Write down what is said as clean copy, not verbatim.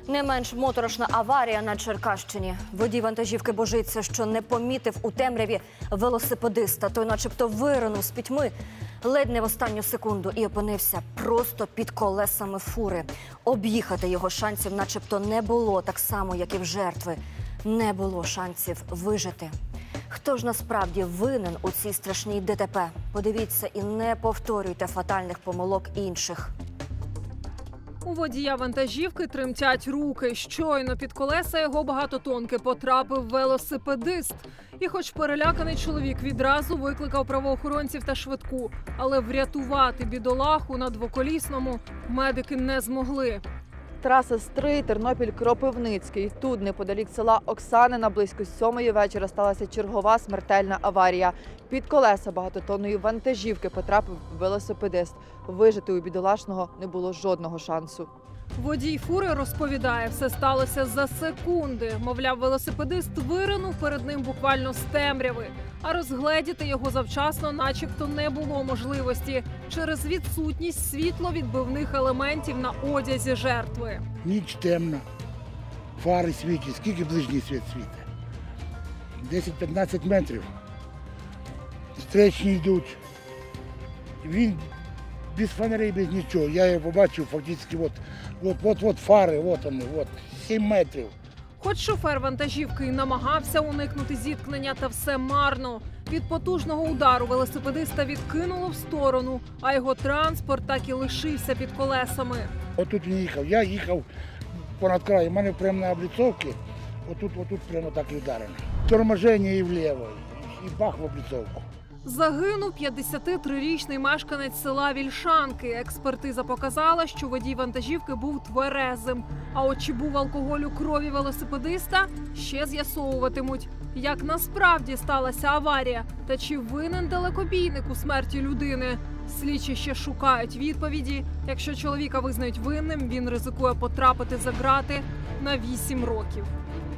Не менш моторошна аварія на Черкащині. Водій вантажівки божиться, що не помітив у темряві велосипедиста. Той начебто виринув з пітьми ледь не в останню секунду і опинився просто під колесами фури. Об'їхати його шансів начебто не було, так само, як і в жертви. Не було шансів вижити. Хто ж насправді винен у цій страшній ДТП? Подивіться і не повторюйте фатальних помилок інших. У водія вантажівки тремтять руки. Щойно під колеса його багатотонки потрапив велосипедист. І хоч переляканий чоловік відразу викликав правоохоронців та швидку, але врятувати бідолаху на двоколісному медики не змогли. Траса Стрий, Тернопіль-Кропивницький. Тут, неподалік села Оксанина, близько 7-ї вечора сталася чергова смертельна аварія. Під колеса багатотонної вантажівки потрапив велосипедист. Вижити у бідолашного не було жодного шансу. Водій фури розповідає, все сталося за секунди. Мовляв, велосипедист виринув перед ним буквально з темряви. А розгледіти його завчасно начебто не було можливості через відсутність світловідбивних елементів на одязі жертви. Ніч темна, фари світять, скільки ближній світ світить? 10-15 метрів. Зустрічні йдуть. Він без фонарей, без нічого. Я його побачив фактично, от фари, от вони, 7 метрів. Хоч шофер вантажівки й намагався уникнути зіткнення, та все марно. Від потужного удару велосипедиста відкинуло в сторону, а його транспорт так і лишився під колесами. Отут він їхав, я їхав понад край, у мене прямо на обліцовці, отут прямо так і вдарено. Торможення і вліво, і бах в обліцовку. Загинув 53-річний мешканець села Вільшанки. Експертиза показала, що водій вантажівки був тверезим. А от чи був алкоголь у крові велосипедиста, ще з'ясовуватимуть. Як насправді сталася аварія та чи винен далекобійник у смерті людини. Слідчі ще шукають відповіді. Якщо чоловіка визнають винним, він ризикує потрапити за ґрати на 8 років.